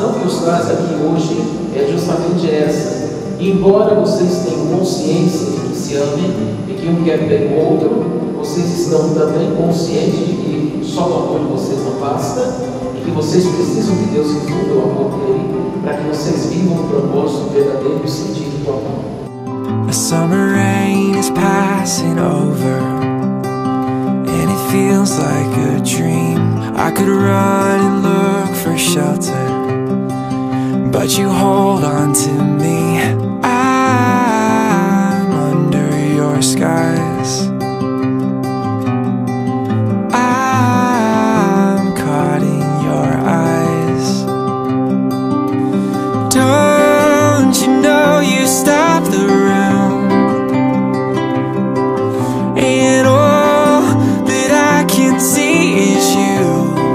razão que os traz aqui hoje é justamente essa. Embora vocês tenham consciência de que se amem e que um quer bem o outro, vocês estão também conscientes de que só o amor de vocês não basta e que vocês precisam que Deus infunda o amor dele para que vocês vivam o propósito verdadeiro e o sentido do amor. The summer rain is passing over, and it feels like a dream. I could run and look for shelter, but you hold on to me. I'm under your skies. I'm caught in your eyes. Don't you know you stop the room, and all that I can see is you.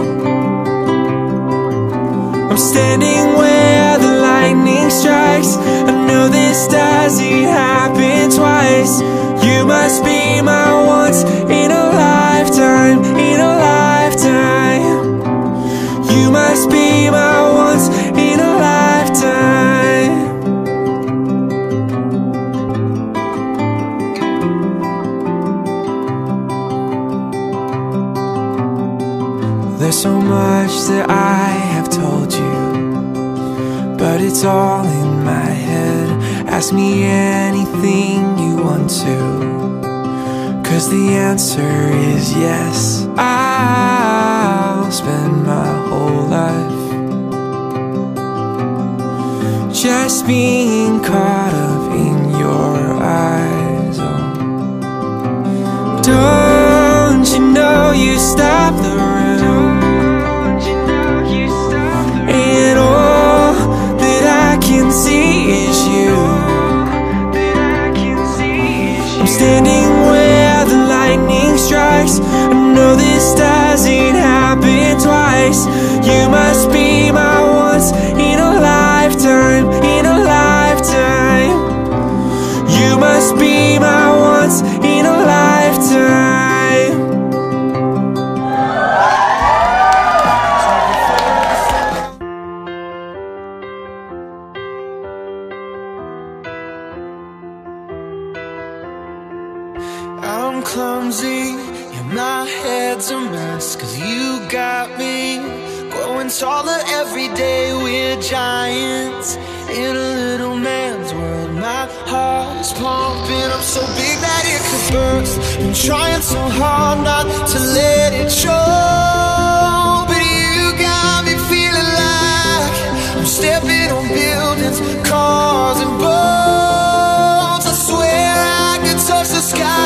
I'm standing where the lightning strikes. I know this doesn't happen twice. You must be my once in a lifetime, in a lifetime. You must be my once in a lifetime. There's so much that I have told you, but it's all in my head. Ask me anything you want to, 'cause the answer is yes. I'll spend my whole life just being caught up in your eyes. Oh, don't you know you stop the room, and all that I can see is you. I'm standing where the lightning strikes. I know this doesn't happen twice. You must be my once in a lifetime, in a lifetime. You must be my once in a lifetime. I'm clumsy and my head's a mess, 'cause you got me growing taller every day. We're giants in a little man's world. My heart is pumping up so big that it could burst. Been trying so hard not to let it show, but you got me feeling like I'm stepping on buildings, cars and boats. I swear I could touch the sky.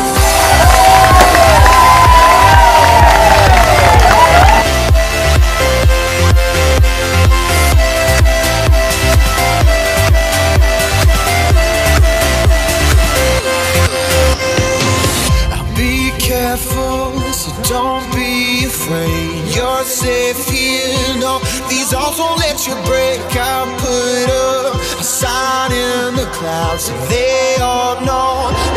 So don't be afraid, you're safe here. No, these arms won't let you break. I put up a sign in the clouds so they all know